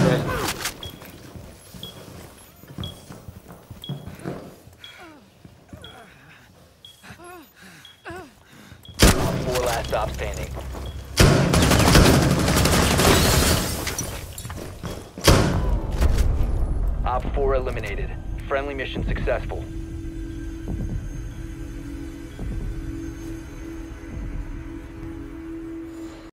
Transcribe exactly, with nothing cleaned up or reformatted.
right. Four last stop standing. Op four eliminated. Friendly mission successful.